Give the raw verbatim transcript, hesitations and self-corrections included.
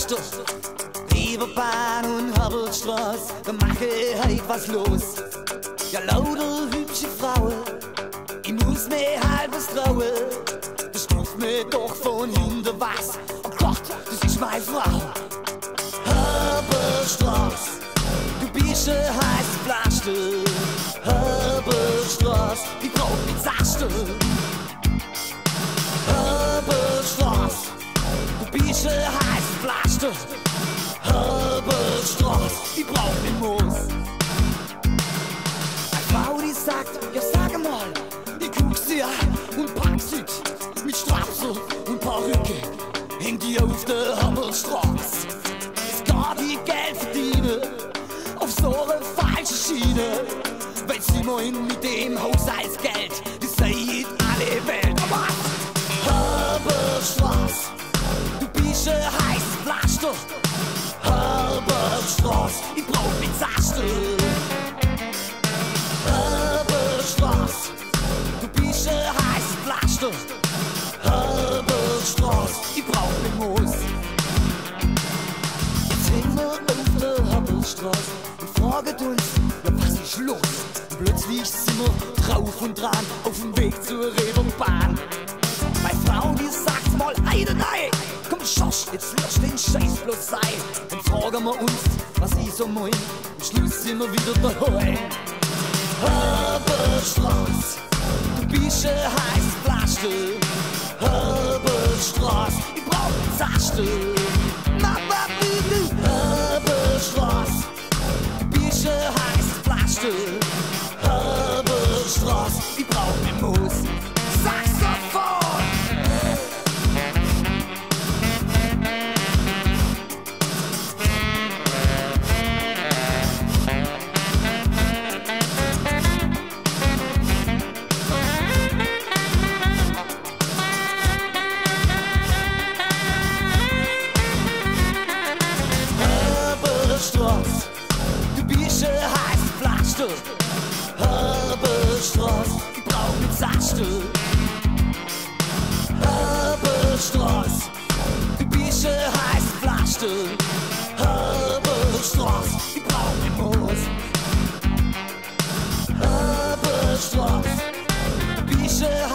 Pflaster. Reeperbahn und Herbertstraße, da mache ich heut was los. Ja, lauter hübsche Frauen, ich muss mir halt was trauen. Das stupft mir doch von hinten was. Oh Gott, das ist meine Frau. Herbertstraße, du bist ein heißes Pflaster. Herbertstraße, ich brauch nicht Zaster. Herbertstraße, du bist ein heißes Pflaster. Herbertstraße, ich brauch nicht Moos. Eine Frau, die sagt, ja sag mal, ich guck sie an und pack sie mit Strapsel und Perücke, hängt die auf der Herbertstraße. Es geht die Geld verdienen auf so eine falsche Schiene, weil sie meinen mit dem Haushaltsgeld, das sei alle Welt. Aber Herbertstraße, du bist ein heißes Pflaster. Herbertstraße, ich brauch nicht Zaster. Herbertstraße, du bist ein heißes Pflaster. Herbertstraße, ich brauch nicht Moos. Jetzt hängen wir auf der Herbertstraße und fragen uns, ja was ist los? Und plötzlich sind wir drauf und dran auf dem Weg zur Reeperbahn. Meine Frau, die sagt mal eine nein. Komm Schorsch, jetzt lösch den Scheiß bloß sein. Dann fragen wir uns, was ich so mein. Am Schluss sind wir wieder daheim. Herbertstraße, du bist ein heißes Pflaster. Herbertstraße, ich brauch nicht Zaster. Mama, bitte. Herbertstraße, du bist ein heißes Pflaster. Herbertstraße, ich brauch nicht Moos. Sag sofort! Herbertstraße, du bist ein heißes Pflaster. Herbertstraße, ich brauch nicht Zaster. Herbertstraße, du bist ein heißes Pflaster. Herbertstraße, ich brauch nicht Moos. Herbertstraße, du bist ein